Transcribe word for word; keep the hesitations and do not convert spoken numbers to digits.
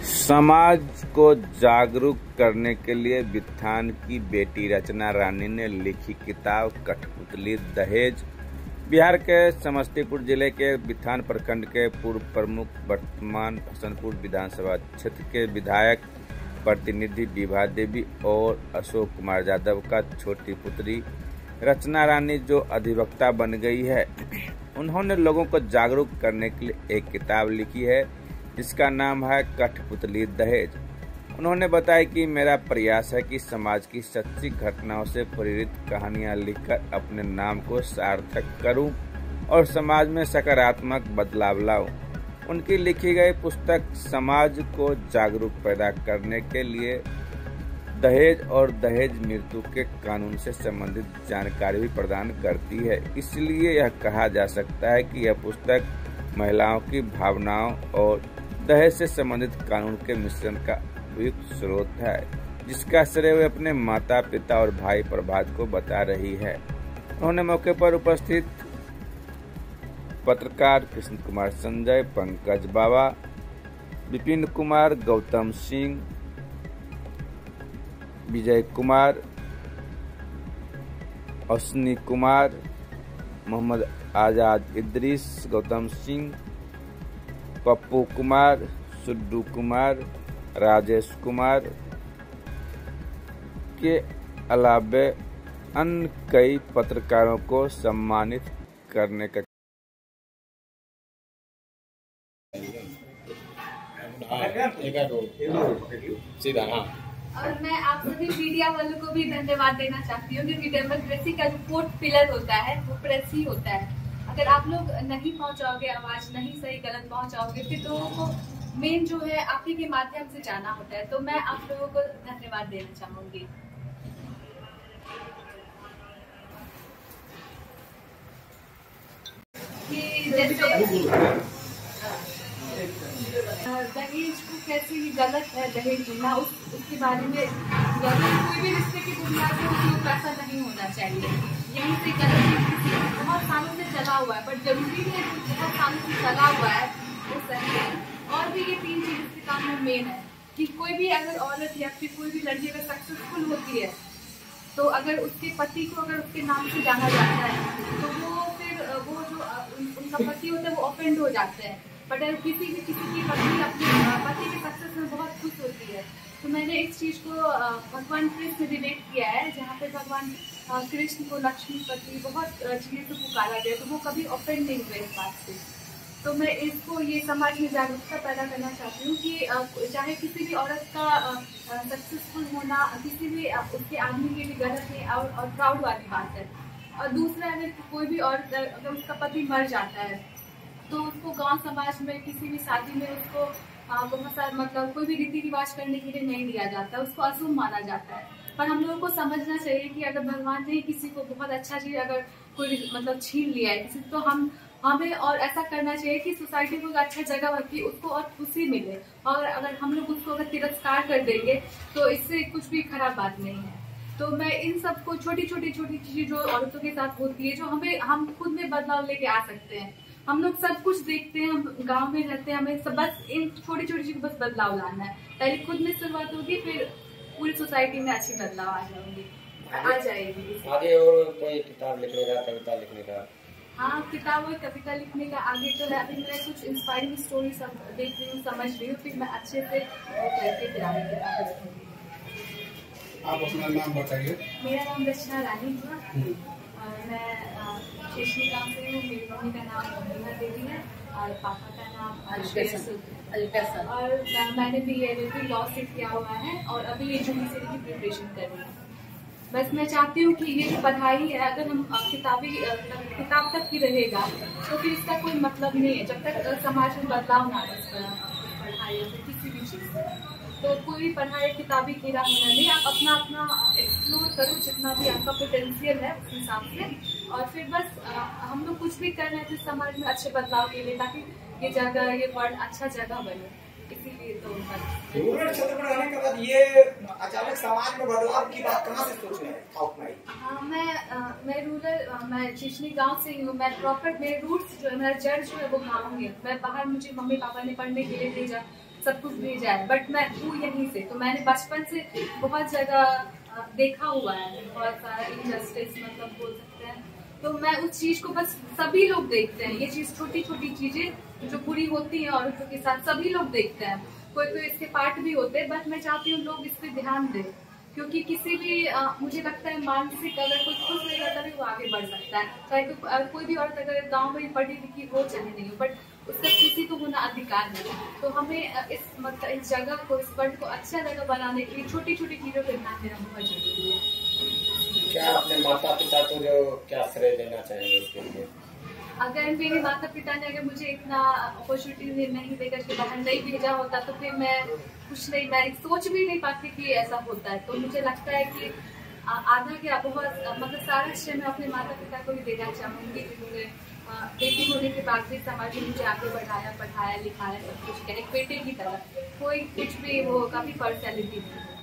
समाज को जागरूक करने के लिए बिथान की बेटी रचना रानी ने लिखी किताब कठपुतली दहेज। बिहार के समस्तीपुर जिले के बिथान प्रखंड के पूर्व प्रमुख, वर्तमान हसनपुर विधानसभा क्षेत्र के विधायक प्रतिनिधि विभा देवी और अशोक कुमार यादव का छोटी पुत्री रचना रानी जो अधिवक्ता बन गई है, उन्होंने लोगों को जागरूक करने के लिए एक किताब लिखी है जिसका नाम है कठपुतली दहेज। उन्होंने बताया कि मेरा प्रयास है कि समाज की सच्ची घटनाओं से प्रेरित कहानियां लिखकर अपने नाम को सार्थक करूं और समाज में सकारात्मक बदलाव लाऊं। उनकी लिखी गई पुस्तक समाज को जागरूक पैदा करने के लिए दहेज और दहेज मृत्यु के कानून से संबंधित जानकारी भी प्रदान करती है। इसलिए यह कहा जा सकता है कि यह पुस्तक महिलाओं की भावनाओं और दहेज से संबंधित कानून के मिश्रण का उपयुक्त स्रोत है, जिसका श्रेय वे अपने माता पिता और भाई प्रभात को बता रही है। उन्होंने मौके पर उपस्थित पत्रकार कृष्ण कुमार संजय, पंकज बाबा, विपिन कुमार, गौतम सिंह, विजय कुमार, अश्विनी कुमार, मोहम्मद आजाद इद्रीस, गौतम सिंह, पप्पू कुमार, सुड्डू कुमार, राजेश कुमार के अलावे अन्य कई पत्रकारों को सम्मानित करने का सीधा हाँ। और मैं आप सभी मीडिया वालों को भी धन्यवाद देना चाहती हूँ, क्योंकि डेमोक्रेसी का जो फोर्थ पिलर होता है वो प्रेस ही होता है। अगर आप लोग नहीं पहुंचाओगे आवाज, नहीं सही गलत पहुंचाओगे, फिर लोगों को मेन जो है आप ही के माध्यम से जाना होता है। तो मैं आप लोगों को धन्यवाद देना चाहूंगी। कि जैसे दहेज को कैसे ये गलत है दहेज मिलना, उस उसके बारे में कोई भी रिश्ते की बुनियाद से उपयोग ऐसा नहीं होना चाहिए। यहीं से गलत बहुत सालों से चला हुआ है, बट जरूरी है बहुत सालों से चला हुआ है वो सही है। और भी ये तीन चीज इसके काम में मेन है कि कोई भी अगर औरत या फिर कोई भी लड़की अगर सक्सेसफुल होती है तो अगर उसके पति को अगर उसके नाम से जाना जाता है तो वो फिर वो जो उनका पति होता है वो ऑफेंड हो जाते हैं। बट अगर किसी भी किसी की पत्नी अपने पति के सक्सेस में बहुत खुश होती है तो मैंने इस चीज को भगवान कृष्ण से रिलेट किया है, जहाँ पे भगवान कृष्ण को लक्ष्मीपति बहुत चीजें से पुकारा गया तो वो कभी ऑफेंड नहीं हुए इस बात से। तो मैं इसको ये समाज में जागरूकता पैदा करना चाहती हूँ कि चाहे किसी भी औरत का सक्सेसफुल होना किसी भी उसके आदमी के लिए गलत है और, और प्राउड वाली बात है। और दूसरा, अगर कोई भी औरत अगर उसका पति मर जाता है तो उसको गांव समाज में किसी भी शादी में उसको बहुत सारा मतलब कोई भी रीति रिवाज करने के लिए नहीं लिया जाता, उसको अशुभ माना जाता है। पर हम लोगों को समझना चाहिए कि अगर भगवान ने किसी को बहुत अच्छा चीज अगर कोई मतलब छीन लिया है किसी, तो हम हमें और ऐसा करना चाहिए कि सोसाइटी को अच्छा जगह रखी, उसको और खुशी मिले। और अगर हम लोग उसको अगर तिरस्कार कर देंगे तो इससे कुछ भी खराब बात नहीं है। तो मैं इन सब को छोटी छोटी छोटी चीजें जो औरतों के साथ होती है, जो हमें हम खुद में बदलाव लेके आ सकते हैं। हम लोग सब कुछ देखते हैं, हम गांव में रहते हैं, हमें सब बस इन छोटी छोटी चीजों बस बदलाव लाना है। पहले खुद में शुरुआत होगी, फिर पूरी सोसाइटी में अच्छी बदलाव आ जाएंगे आ जाएगी। आगे और कोई किताब लिखने का, कविता लिखने का? हाँ, किताब और कविता लिखने का आगे तो है। अभी मैं कुछ इंस्पायरिंग स्टोरी सब देख रही हूँ, समझ रही हूँ, फिर मैं अच्छे से वो करके फिर आगे किताब लिखूंगी। आप अपना नाम बताइए। मेरा नाम रचना रानी है और मैं शेषनी गाँव से हूँ। मेरी मम्मी का नाम विभा देवी है और पापा का नाम अलका। और मैंने भी एल एल बी लॉ से किया हुआ है और अभी ये जुडिशरी की प्रिपरेशन कर रही हूँ। बस मैं चाहती हूँ कि ये पढ़ाई है, अगर हम किताबी किताब तक ही रहेगा तो फिर इसका कोई मतलब नहीं है जब तक समाज में बदलाव ना आए इस पढ़ाई या फिर किसी भी चीज़ में। तो कोई पढ़ाई किताबी कीड़ा होना नहीं, आप अपना अपना एक्सप्लोर करो जितना भी आपका पोटेंशियल है उस हिसाब से। और फिर बस आ, हम लोग कुछ भी कर रहे हैं तो समाज में अच्छे बदलाव के लिए, ताकि ये जगह ये वर्ल्ड अच्छा जगह बने। इसीलिए तो रूरल क्षेत्र में रहने के बाद ये अचानक समाज में बदलाव की बात कहाँ से सोचने है? हाँ, मैं आ, मैं रूरल मैं चिचनी गांव से ही हूँ। मैं प्रॉपर मेरे रूट्स जो है, मेरा जड़ जो है वो गाँव ही है। मैं बाहर मुझे मम्मी पापा ने पढ़ने के लिए भेजा, सब कुछ भेजा है, बट मैं हूँ यहीं से, तो मैंने बचपन से बहुत जगह देखा हुआ है, बहुत सारा इनजस्टिस मतलब बोल सकते हैं। तो मैं उस चीज को बस सभी लोग देखते हैं, ये चीज छोटी छोटी चीजें जो बुरी होती हैं औरतों के साथ सभी लोग देखते हैं, कोई कोई इसके पार्ट भी होते हैं, बट मैं चाहती हूँ लोग इस पे ध्यान दें, क्योंकि किसी भी आ, मुझे लगता है मानसिक अगर कोई खुश रहेगा तभी वो आगे बढ़ सकता है। चाहे तो कोई भी औरत अगर गांव में पढ़ी लिखी हो चाहे नहीं हो, बट उसका खुशी तो होना अधिकार है। तो हमें इस मतलब इस जगह को, इस वर्ल्ड को अच्छा जगह बनाने के लिए छोटी छोटी चीजों पर ध्यान देना बहुत जरूरी है। क्या अपने माता पिता को जो क्या श्रेय देना चाहेंगे इसके लिए? अगर मेरे माता पिता ने अगर मुझे इतना अपॉर्चुनिटी नहीं देकर के बाहर नहीं भेजा होता तो फिर मैं कुछ नहीं, मैं सोच भी नहीं पाती कि ऐसा होता है। तो मुझे लगता है कि आधा क्या बहुत मतलब सारा श्रेय मैं अपने माता पिता को ही देना चाहूँगी, जिन्होंने बेटी होने के बाद भी समाज में मुझे आगे बढ़ाया, पढ़ाया, लिखाया, सब कुछ किया, एक बेटे की तरह। कोई कुछ भी वो कभी पर्सनैलिटी नहीं।